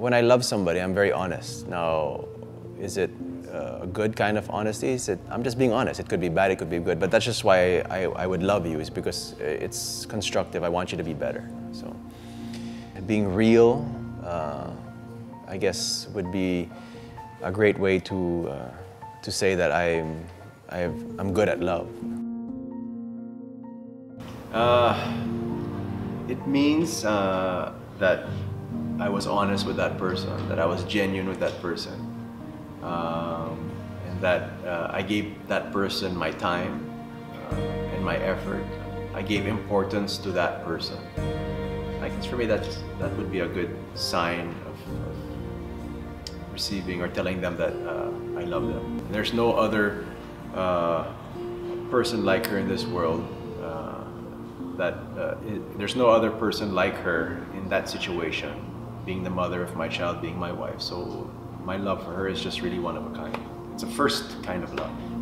When I love somebody, I'm very honest. Now, is it a good kind of honesty? I'm just being honest. It could be bad, it could be good, but that's just why I would love you, is because it's constructive. I want you to be better. So, being real, I guess, would be a great way to say that I'm good at love. It means that I was honest with that person, that I was genuine with that person, and that I gave that person my time and my effort. I gave importance to that person. I guess for me that would be a good sign of receiving or telling them that I love them. There's no other person like her in this world. There's no other person like her in that situation, being the mother of my child, being my wife. So my love for her is just really one of a kind. It's a first kind of love.